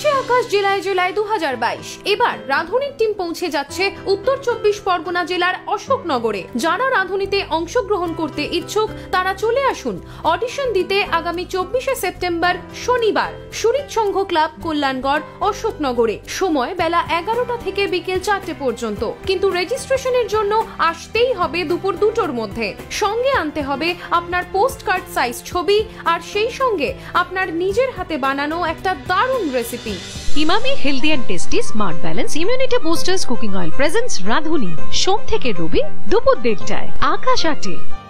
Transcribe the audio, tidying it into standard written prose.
নাচে আকাশ জেলায় জেলায় 2022। এবার রাঁধুনির টিম পৌঁছে যাচ্ছে উত্তর 24 পরগনা জেলার অশোকনগরে। যারা রাঁধুনিতে অংশগ্রহণ করতে ইচ্ছুক তারা চলে আসুন অডিশন দিতে আগামী 24শে সেপ্টেম্বর শনিবার সুরিত সংঘ ক্লাব, কল্যাণগড়, অশোকনগরে। সময় বেলা 11টা থেকে বিকেল 4টে পর্যন্ত। কিন্তু রেজিস্ট্রেশনের জন্য আসতেই হবে দুপুর 2টোর মধ্যে। সঙ্গে আনতে হবে আপনার পোস্ট কার্ড সাইজ ছবি আর সেই সঙ্গে আপনার নিজের হাতে বানানো একটা দারুণ recipe. Emami healthy and tasty smart balance immunity boosters cooking oil presents Radhuni, সোম থেকে রবি দুপুর 1:30টায়, আকাশ 8-এ।